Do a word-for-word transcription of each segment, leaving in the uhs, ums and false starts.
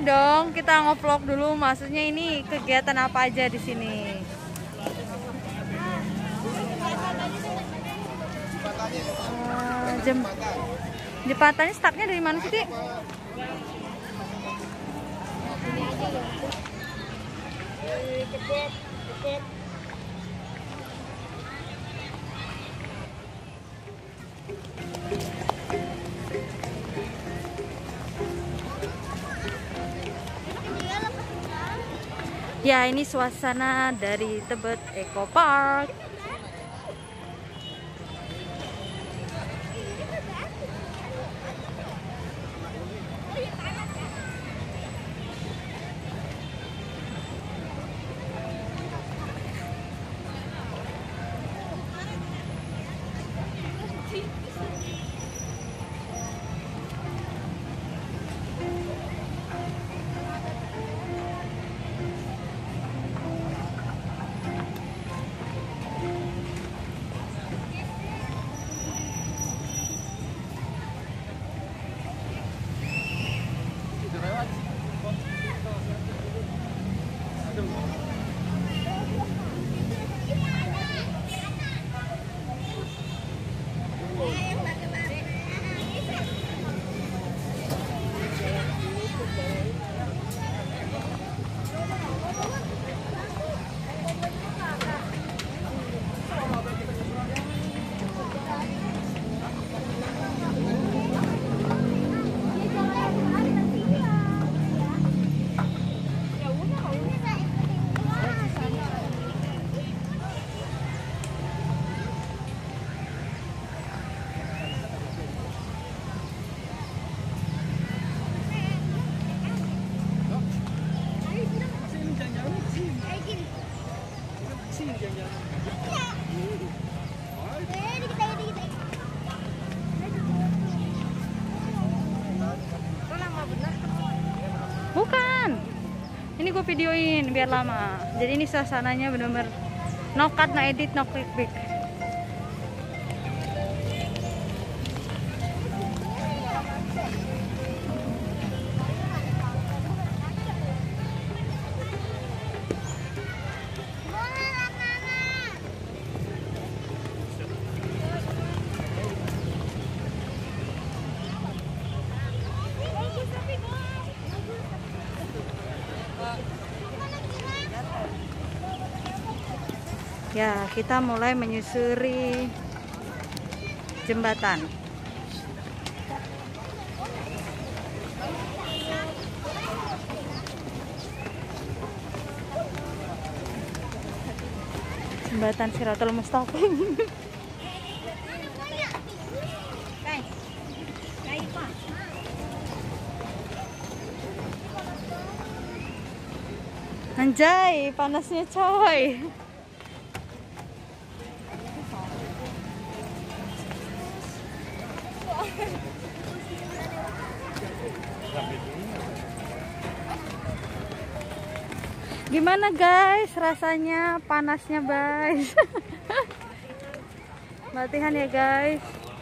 dong, kita nge-vlog dulu. Maksudnya ini kegiatan apa aja di sini? Uh, jem jembatannya startnya dari mana sih? Ya, ini suasana dari Tebet Eco Park. Bukan, ini gue videoin biar lama. Jadi ini suasananya bener-bener no cut, no edit, no clickbait. Ya, kita mulai menyusuri jembatan. Jembatan Shiratul Mustaqim. Anjay, panasnya coy. Gimana guys rasanya panasnya guys? Latihan ya guys.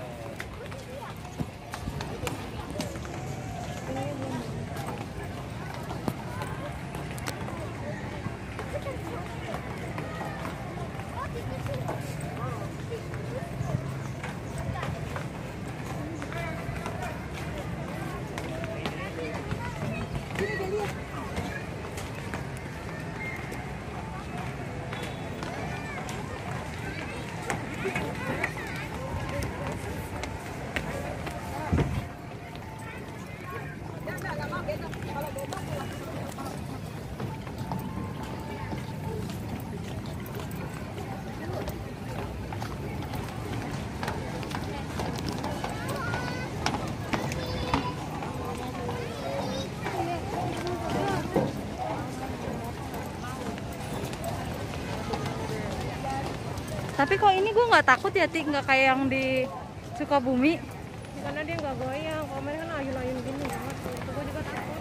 Tapi kok ini gue nggak takut ya, Ti, nggak kayak yang di Sukabumi. Karena dia nggak goyang, kemarin kan ayun-ayun gini banget. Itu gue juga takut.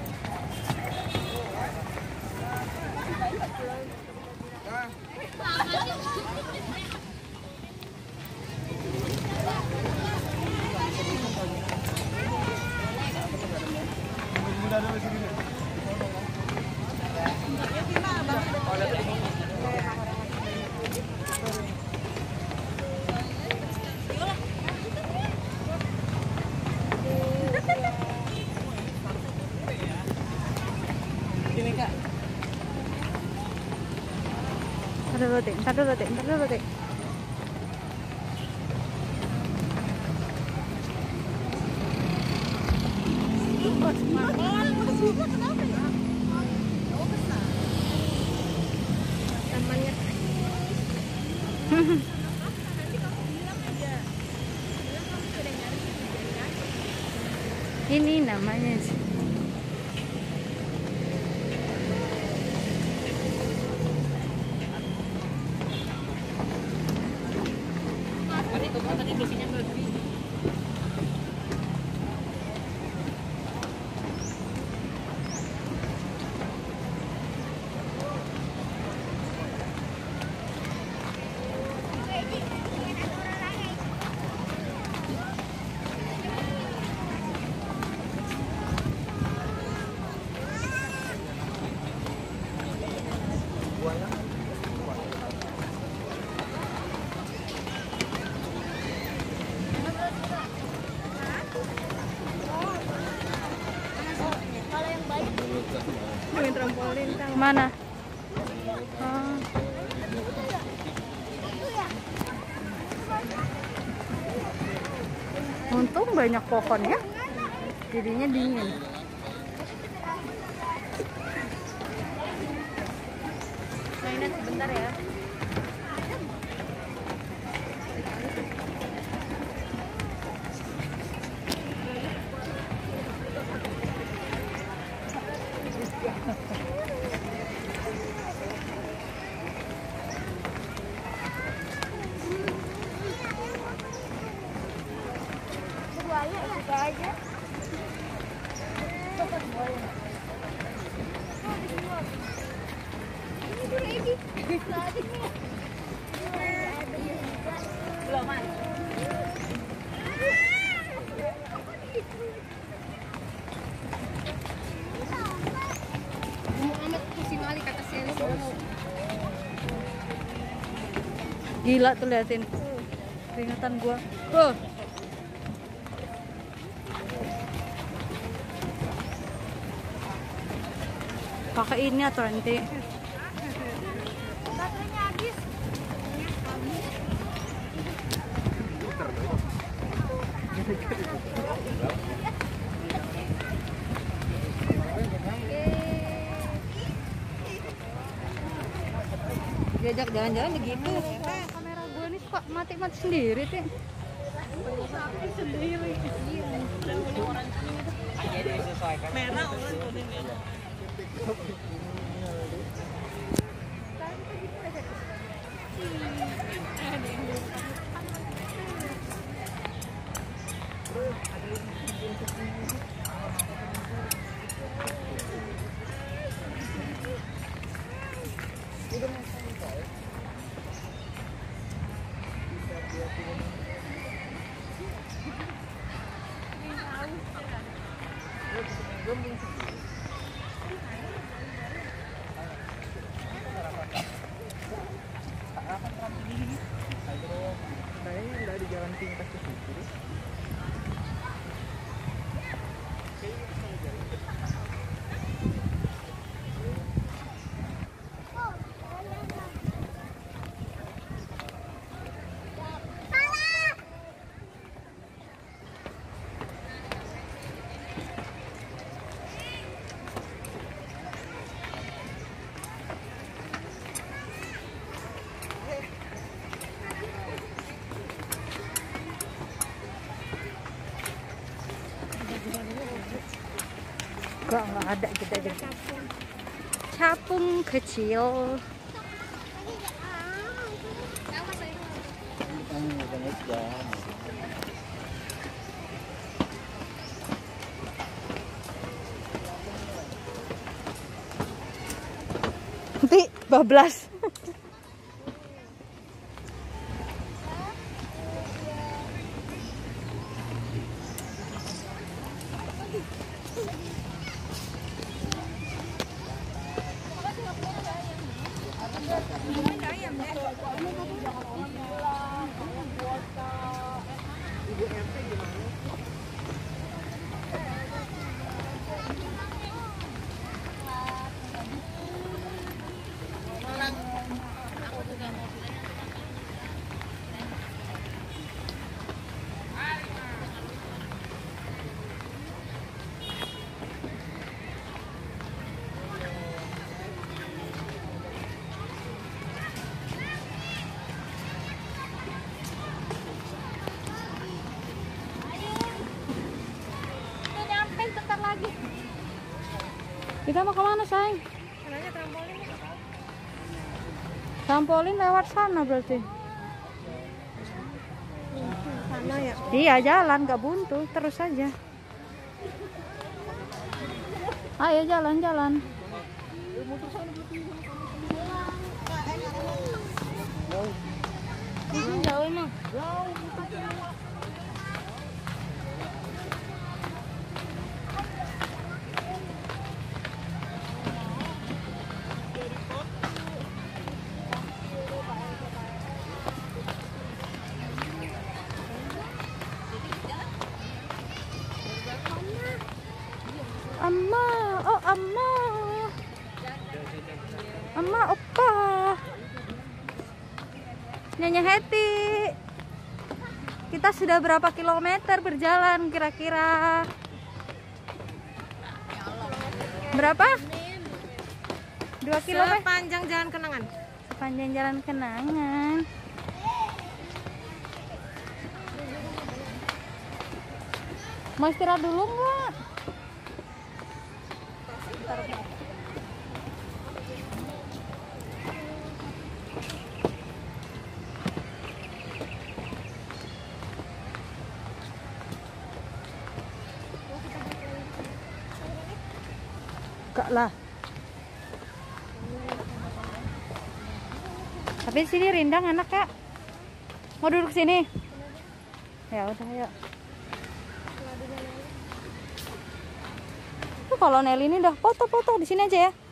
Ntar dulu, Tik. Ntar dulu, Tik. Ntar dulu, Tik. Ini namanya sih. Main trampolin kan. Mana? Oh. Untung banyak pohon ya. Jadinya dingin. Mainan sebentar ya. Buka aja. Belum, Mas. Muhammad pusing kali kata Sally. Gila tuh liatin. Peringatan gua. Oh. Pakai ini atau nanti? Baterainya habis. Diajak jalan-jalan begitu. Kamera gue nih suka mati-mati sendiri, Tik. Mati sendiri. Merah, oranye, kuning ya. Kayaknya nggak di jalan pintas ke situ. Enggak, enggak ada kita aja. Capung kecil. Nanti bablas. Kita mau kemana, sayang? Sananya trampolin. Trampolin lewat sana berarti. Sana ya. Iya, jalan nggak buntu, terus aja. Ayo jalan-jalan. Jauh emang. Amma, oh Amma, Amma, Oppa, Nyonya Heti. Kita sudah berapa kilometer berjalan kira-kira? Berapa? Dua kilometer. Sepanjang jalan kenangan. Sepanjang jalan kenangan. Mau istirahat dulu nggak? Enggak lah. Tapi sini rindang enak, Kak. Mau duduk sini? Ya udah, yuk. Tuh, kalau Nelly ini udah foto-foto di sini aja ya.